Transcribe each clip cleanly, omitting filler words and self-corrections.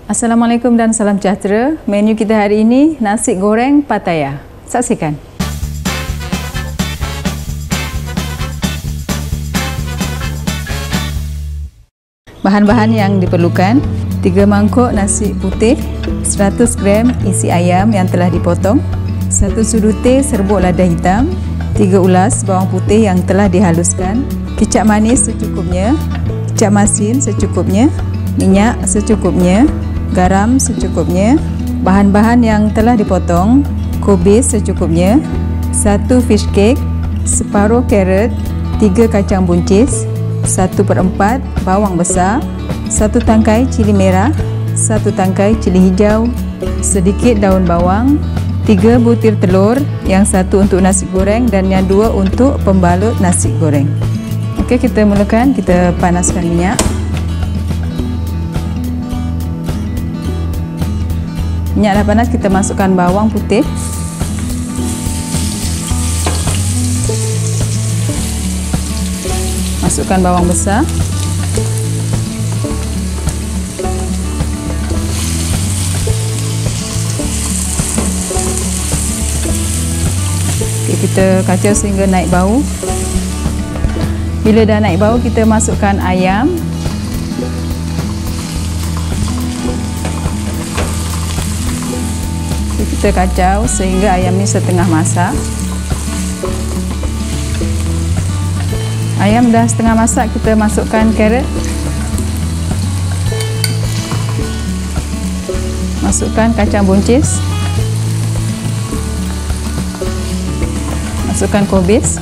Assalamualaikum dan salam sejahtera. Menu kita hari ini nasi goreng Pattaya. Saksikan. Bahan-bahan yang diperlukan: 3 mangkuk nasi putih, 100 gram isi ayam yang telah dipotong, 1 sudu teh serbuk lada hitam, 3 ulas bawang putih yang telah dihaluskan, kicap manis secukupnya, kicap masin secukupnya, minyak secukupnya, garam secukupnya, bahan-bahan yang telah dipotong, kubis secukupnya, 1 fish cake, separuh carrot, 3 kacang buncis, 1/4 bawang besar, 1 tangkai cili merah, 1 tangkai cili hijau, sedikit daun bawang, 3 butir telur, yang 1 untuk nasi goreng dan yang 2 untuk pembalut nasi goreng. Okey, kita mulakan, kita panaskan minyak. Minyak dah panas, kita masukkan bawang putih, masukkan bawang besar, kita kacau sehingga naik bau. Bila dah naik bau, kita masukkan ayam, kita kacau sehingga ayam ni setengah masak. Ayam dah setengah masak, kita masukkan carrot, masukkan kacang buncis, masukkan kubis.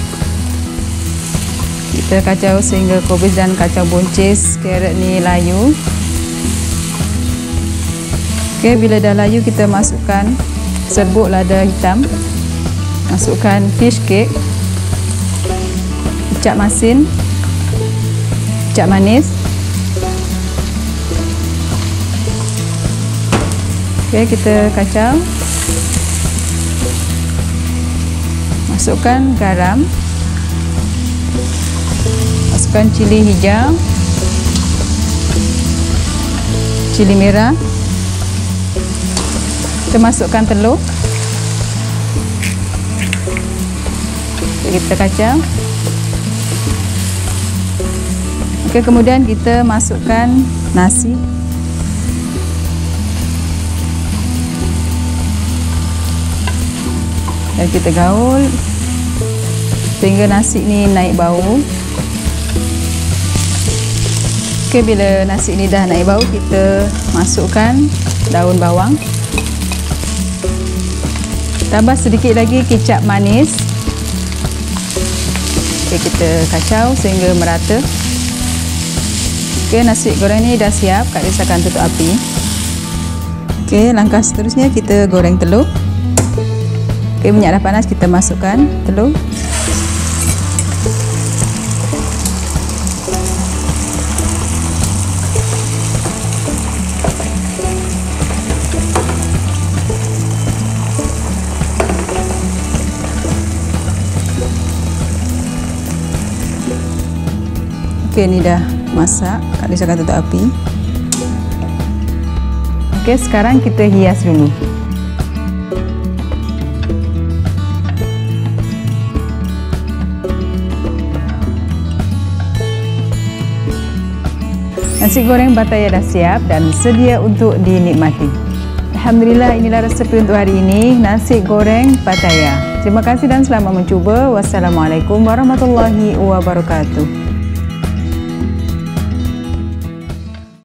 Kita kacau sehingga kubis dan kacang buncis carrot ni layu. Okey, bila dah layu, kita masukkan serbuk lada hitam, masukkan fish cake, kicap masin, kicap manis. Okey, kita kacau. Masukkan garam, masukkan cili hijau, cili merah. Kita masukkan telur. Kita kacau. Okey, kemudian kita masukkan nasi. Dan kita gaul sehingga nasi ni naik bau. Okey, bila nasi ni dah naik bau, kita masukkan daun bawang. Tambah sedikit lagi kicap manis. Okey, kita kacau sehingga merata. Okey, nasi goreng ni dah siap. Kak Lisa akan tutup api. Okey, langkah seterusnya kita goreng telur. Okey, minyak dah panas, kita masukkan telur. Okey, ni dah masak. Kak Lisa akan tutup api. Okey, sekarang kita hias dulu. Nasi goreng Pattaya dah siap dan sedia untuk dinikmati. Alhamdulillah, inilah resepi untuk hari ini, nasi goreng Pattaya. Terima kasih dan selamat mencuba. Wassalamualaikum warahmatullahi wabarakatuh.